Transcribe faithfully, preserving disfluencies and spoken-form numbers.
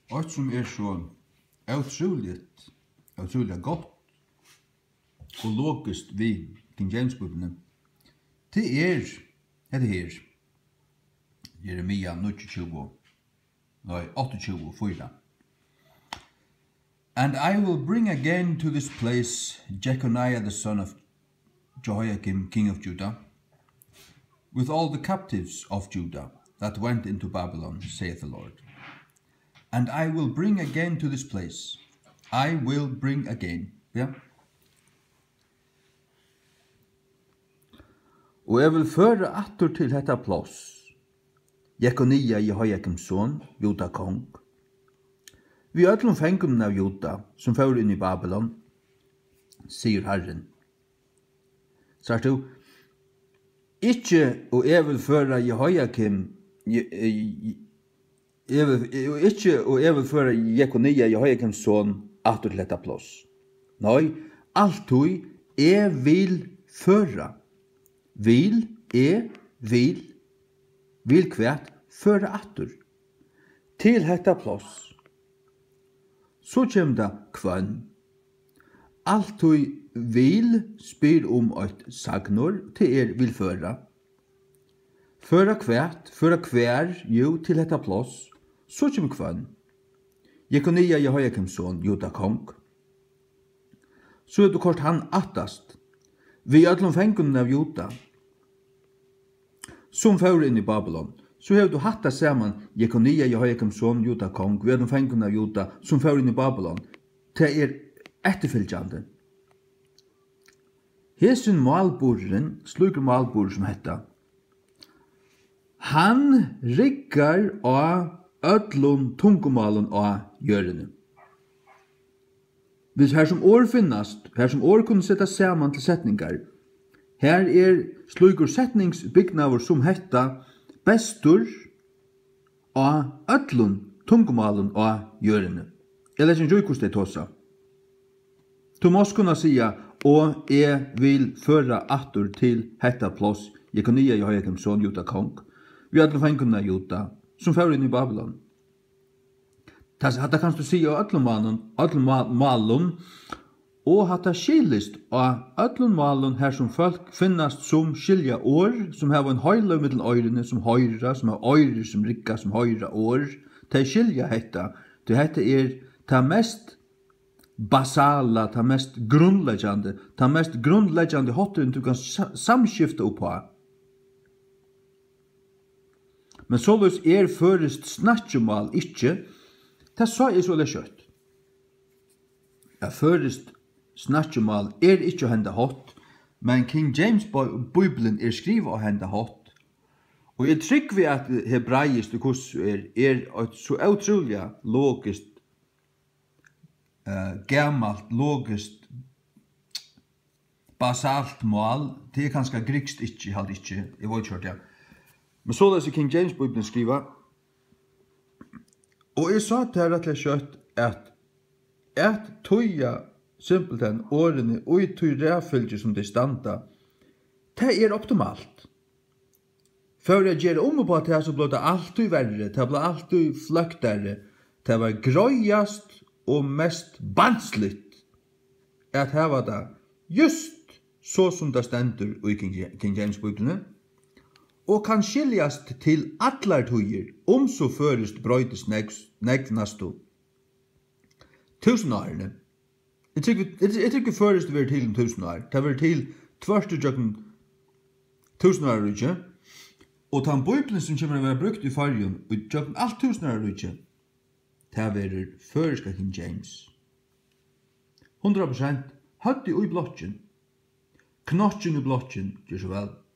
Och som är så otroligt, otroligt gott och logiskt vid King James-bibeln. Det är, det här, Jeremia nittiotjugo, nej, åttiotjugo, fyra. And I will bring again to this place Jeconiah the son of Jehoiakim, king of Judah, with all the captives of Judah that went into Babylon, saith the Lord. And I will bring again to this place. I will bring again. Ja. Og jeg vil føre atter til dette plass. Jekonia Jehoiakims son, Juda kong. Vi ødlom fengen av Juda, som fører inn i Babylon, sier Herren. Sier du, ikke og jeg vil føre Jehoiakim, ikke og jeg vil føre Jekonia Jehoiakims son, atter til dette plass. Nei, alltid jeg vil føre. Vil, er, vil, vil kvært, føre atter. Til dette plass. Så kommer det kvann. Alltid vil spyr om et sagnor til er vil føre. Føre kvært, føre kvær, jo, til dette plass. Så kommer kvann. Jekonia Jehoiakims son, Juda kong. Så er det kort han attast. Vi ødlom fengen av Juda, som fører inn i Babylon. Så har du hatt det sammen Jekonia Jehoiakims son, Juda kong, vi ødlom fengen av Juda, som fører inn i Babylon. Det er etterfylgjande. Hesen malboren, sluker malboren som heter, han riggar av ødlom tungumalen av gjørende. Hvis her som år finnast, her som år kunne sette sammen til setningar, her er sluker setningsbygnaver som hetta bestur av ødlom tungumalen av gjørende. Jeg leser ikke hvordan det tåsa. Du må kunne sige, og jeg vil føre atter til hetta plass, Jekonia Jehoiakims son, Juda kong, vi ødlom fengene Juda, som fører inn i Babylon. Hatta kanst du si av öllum malun, og hatta skilist av öllum malun her som folk finnast som skilja år, som har en høyla middel øyrene, som høyra, som har øyre som rikka, som høyra år. De skilja hetta, det hetta er ta mest basala, ta mest grunnleggjande, ta mest grunnleggjande hottun du kan samskifta uppa. Men såløs er førest snatjumal ikkje, det sa jeg så det kjøtt. Ja, førest snatjumal er ikke å hende hot, men King James-bibelen er skrivet å hende hot. Og jeg trykker vi at hebraisk kurs er, er et så utrolig logisk, uh, gammalt, logisk, basalt mål. Det er kanskje grikst ikke, halt ikke, jeg var ikke hørt, ja. Men så det er King James-bibelen skriver, og jeg sa til rett og slett at at tøya simpelthen årene og i tøy ræfylgje som det standa, det er optimalt. For jeg gjør om på at det så ble det alltid verre, det ble alltid fløktere, det var grøyast og mest bansligt at her var det just så som det stender i King James-bibelene, og kan skiljast til allar tøyer, om så førest brøytes negnastu. Tusenårene. Jeg tykker førest vi er til en tusenår. Det er til tvørste jøkken tusenår, ikke? Og den bøyblen som kommer å være brukt i fargen, og jøkken alt tusenår, ikke? Det er føreska King James. hundra prosent. Høtti ui blotjen. Knotjen i blotjen, gjør så vel.